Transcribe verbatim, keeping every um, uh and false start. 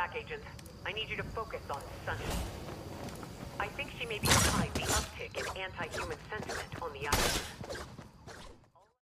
back, Agent. I need you to focus on Sunny. I think she may be behind the uptick in anti-human sentiment on the island.